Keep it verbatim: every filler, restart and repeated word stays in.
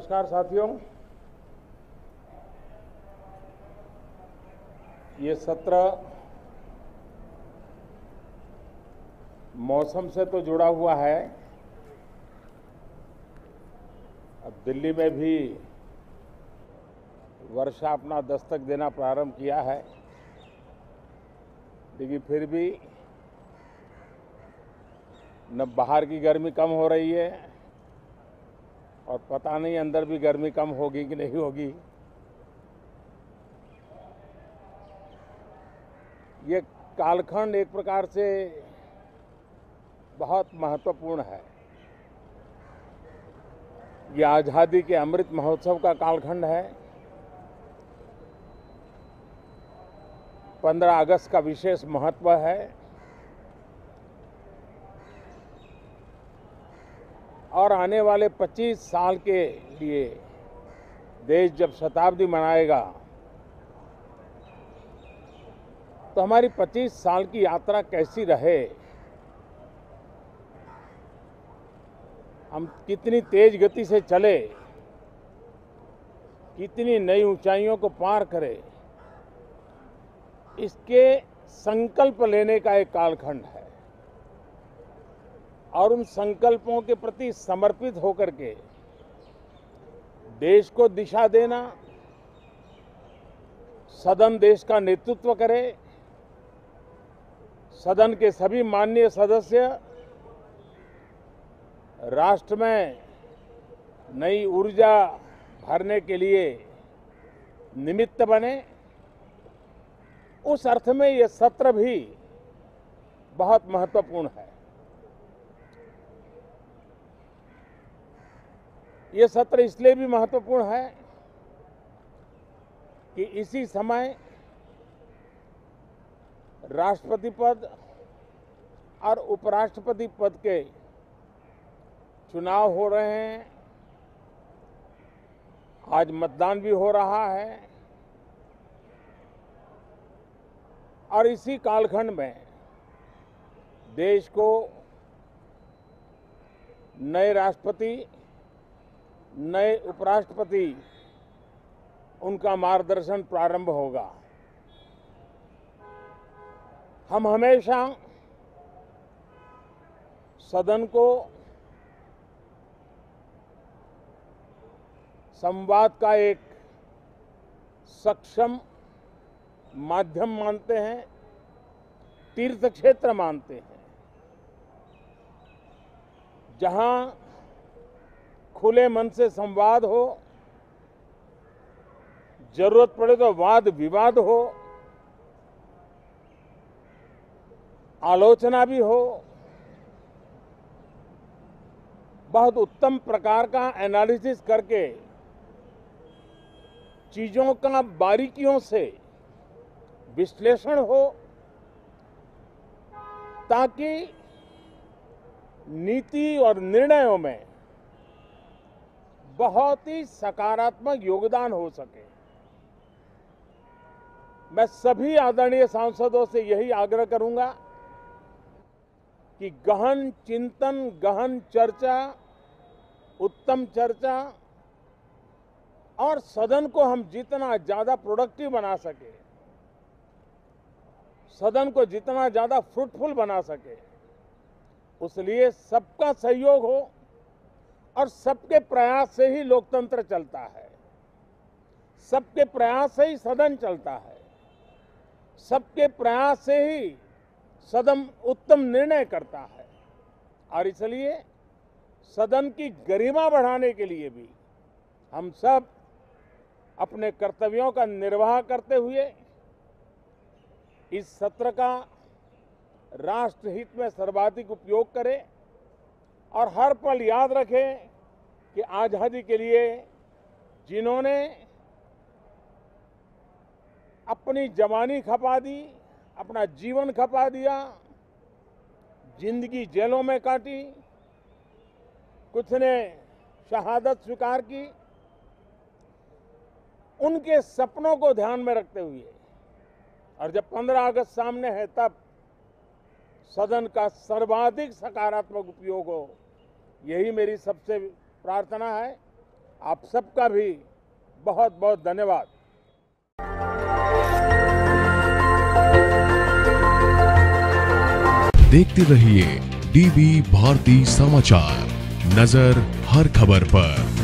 नमस्कार साथियों, ये सत्र मौसम से तो जुड़ा हुआ है। अब दिल्ली में भी वर्षा अपना दस्तक देना प्रारंभ किया है, लेकिन फिर भी न बाहर की गर्मी कम हो रही है और पता नहीं अंदर भी गर्मी कम होगी कि नहीं होगी। ये कालखंड एक प्रकार से बहुत महत्वपूर्ण है। ये आज़ादी के अमृत महोत्सव का कालखंड है। पंद्रह अगस्त का विशेष महत्व है और आने वाले पच्चीस साल के लिए देश जब शताब्दी मनाएगा तो हमारी पच्चीस साल की यात्रा कैसी रहे, हम कितनी तेज गति से चले, कितनी नई ऊंचाइयों को पार करें, इसके संकल्प लेने का एक कालखंड है। और उन संकल्पों के प्रति समर्पित होकर के देश को दिशा देना, सदन देश का नेतृत्व करे, सदन के सभी माननीय सदस्य राष्ट्र में नई ऊर्जा भरने के लिए निमित्त बने, उस अर्थ में ये सत्र भी बहुत महत्वपूर्ण है। ये सत्र इसलिए भी महत्वपूर्ण है कि इसी समय राष्ट्रपति पद और उपराष्ट्रपति पद के चुनाव हो रहे हैं। आज मतदान भी हो रहा है और इसी कालखंड में देश को नए राष्ट्रपति, नए उपराष्ट्रपति, उनका मार्गदर्शन प्रारंभ होगा। हम हमेशा सदन को संवाद का एक सक्षम माध्यम मानते हैं, तीर्थ क्षेत्र मानते हैं, जहां खुले मन से संवाद हो, जरूरत पड़े तो वाद विवाद हो, आलोचना भी हो, बहुत उत्तम प्रकार का एनालिसिस करके चीजों का बारीकियों से विश्लेषण हो, ताकि नीति और निर्णयों में बहुत ही सकारात्मक योगदान हो सके। मैं सभी आदरणीय सांसदों से यही आग्रह करूंगा कि गहन चिंतन, गहन चर्चा, उत्तम चर्चा और सदन को हम जितना ज्यादा प्रोडक्टिव बना सके, सदन को जितना ज्यादा फ्रूटफुल बना सके, उसलिए सबका सहयोग हो और सबके प्रयास से ही लोकतंत्र चलता है, सबके प्रयास से ही सदन चलता है, सबके प्रयास से ही सदन उत्तम निर्णय करता है। और इसलिए सदन की गरिमा बढ़ाने के लिए भी हम सब अपने कर्तव्यों का निर्वाह करते हुए इस सत्र का राष्ट्रहित में सर्वाधिक उपयोग करें और हर पल याद रखें कि आजादी के लिए जिन्होंने अपनी जवानी खपा दी, अपना जीवन खपा दिया, जिंदगी जेलों में काटी, कुछ ने शहादत स्वीकार की, उनके सपनों को ध्यान में रखते हुए और जब पंद्रह अगस्त सामने है तब सदन का सर्वाधिक सकारात्मक उपयोग हो, यही मेरी सबसे प्रार्थना है। आप सबका भी बहुत बहुत धन्यवाद। देखते रहिए डीवी भारती समाचार, नजर हर खबर पर।